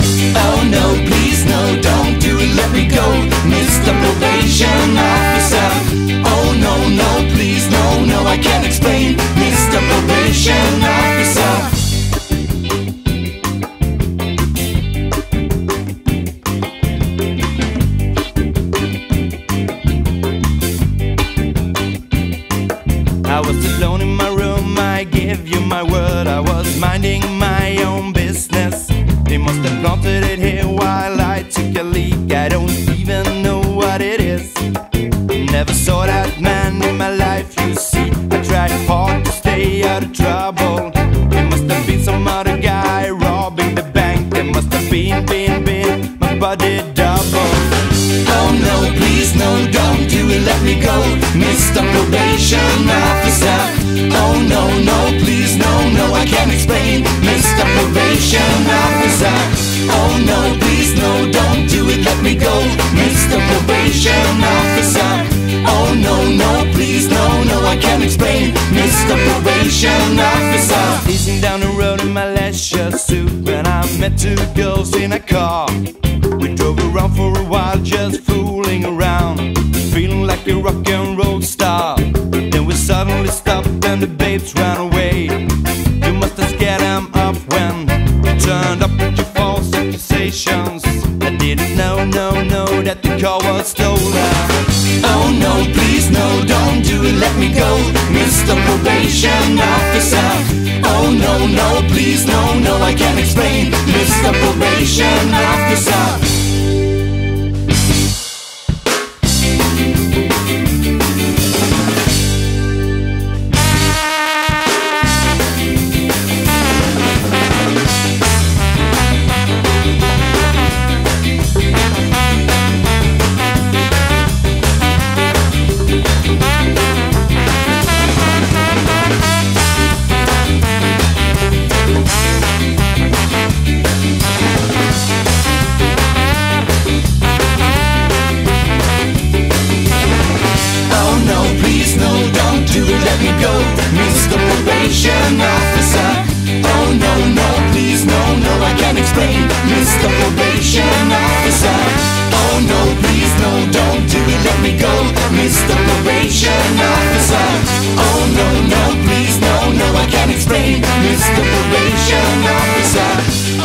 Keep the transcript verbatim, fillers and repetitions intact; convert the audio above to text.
Oh no, please no, don't do it, let me go, Mister Probation Officer. Oh no, no, please no, no, I can't explain, Mister Probation Officer. I was alone in my room, I give you my word, I was minding my own business. They must have planted it here while I took a leak, I don't even know what it is. Never saw that man in my life, you see. I tried hard to stay out of trouble. It must have been some other guy robbing the bank. There must have been, been, been my body double. Oh no, please no, don't do it, let me go, Mister Probation Officer. Oh no, no, please no, no, I can't explain, Mister Probation Officer. Oh no, please no, don't do it, let me go, Mister Probation Officer. Oh no, no, please no, no, I can't explain, Mister Probation Officer. Easing down the road in my leisure suit when I met two girls in a car. We drove around for a while just fooling around, feeling like a rock and roll star. Then we suddenly stopped and the babes ran away. You must have scared them up when you turned up with your false accusations. I didn't know, no, no, that the car was stolen. Oh no, please no, don't do it, let me go, Mister Probation Officer. Oh no, no, please no, no, I can't explain, Mister Probation Officer. Let me go, Mister Probation Officer. Oh no, no, please no, no, I can't explain, Mister Probation Officer. Oh no, please no, don't do it, let me go, Mister Probation Officer. Oh no, no, please no, no, I can't explain, Mister Probation Officer.